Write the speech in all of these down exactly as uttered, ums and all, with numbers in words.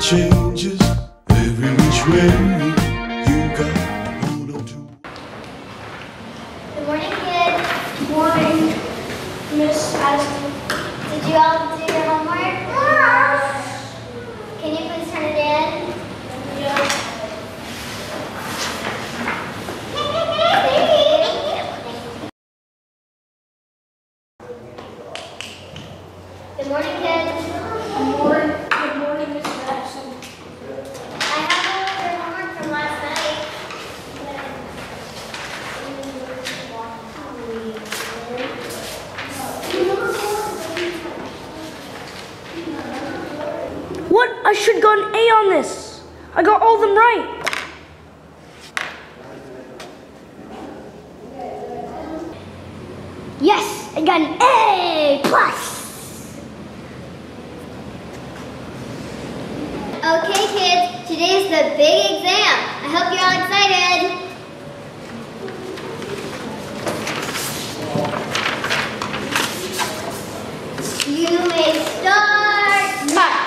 changes every which way. You got to hold on to. Good morning, kids. Good morning, Miss Addison. Did you all do your homework? Can you please turn it in? Yeah. Good morning, kids. Good morning. Good morning, Miss Addison. I have all of your homework from last night. What? I should got an A on this. I got all of them right. Yes, I got an A plus. Okay, kids, today's the big exam. I hope you're all excited. You may start now.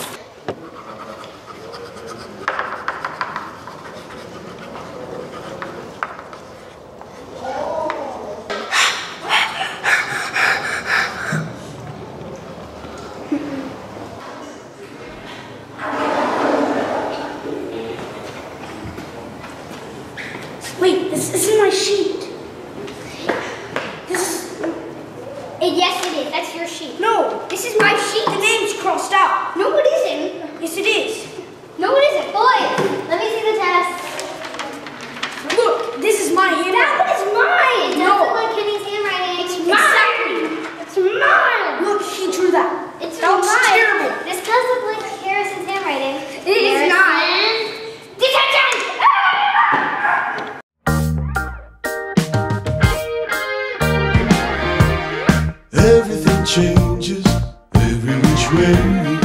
Wait, this isn't my sheet. This is... Yes, it is. That's your sheet. No, This is my sheet. the name's crossed out. No, it isn't. Yes, it is. No, it isn't. Boys, let me see the test. Look, this is my handwriting. That one is mine. It doesn't No. look like Kenny's handwriting. It's Exactly. It's mine. Look, he drew that. It's That was mine. terrible. This does look like Harrison's handwriting. It is not. Detention! Everything changes every which way.